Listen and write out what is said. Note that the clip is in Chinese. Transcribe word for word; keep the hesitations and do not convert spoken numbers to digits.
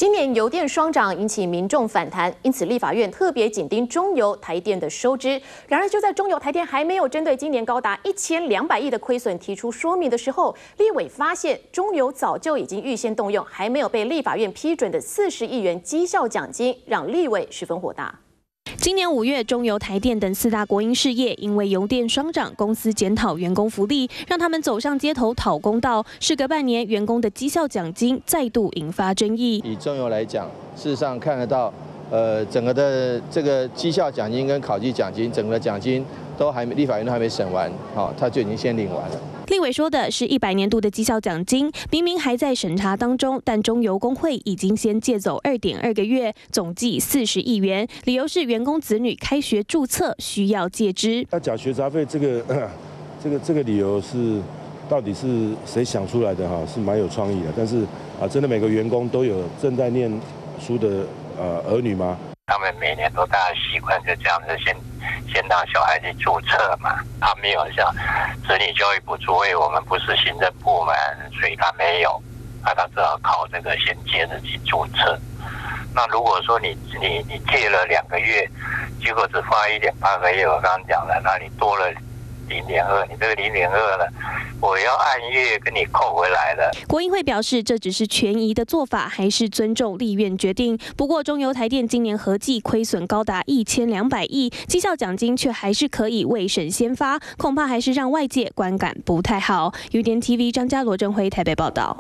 今年油电双涨引起民众反弹，因此立法院特别紧盯中油、台电的收支。然而，就在中油、台电还没有针对今年高达一千两百亿的亏损提出说明的时候，立委发现中油早就已经预先动用还没有被立法院批准的四十亿元绩效奖金，让立委十分火大。 今年五月，中油、台电等四大国营事业因为油电双涨，公司检讨员工福利，让他们走上街头讨公道。事隔半年，员工的绩效奖金再度引发争议。 以中油来讲，事实上看得到，呃，整个的这个绩效奖金跟考绩奖金，整个奖金都还没立法院都还没审完，好、哦，他就已经先领完了。 立委说的是一百年度的绩效奖金，明明还在审查当中，但中油工会已经先借走二点二个月，总计四十亿元，理由是员工子女开学注册需要借支。 那缴学杂费这个这个这个理由是到底是谁想出来的哈？是蛮有创意的，但是啊，真的每个员工都有正在念书的呃儿女吗？ 他们每年都大家习惯就这样子先先让小孩去注册嘛，他没有像子女教育补助会，我们不是行政部门，所以他没有，那他只好靠这个先接着去注册。那如果说你你你借了两个月，结果只发一点八个月，我刚刚讲了，那你多了零点二，你这个零点二了，我要按月跟你扣回来了。 国营会表示，这只是权宜的做法，还是尊重立院决定。不过，中油、台电今年合计亏损高达一千两百亿，绩效奖金却还是可以未审先发，恐怕还是让外界观感不太好。U D N T V 张家罗振辉台北报道。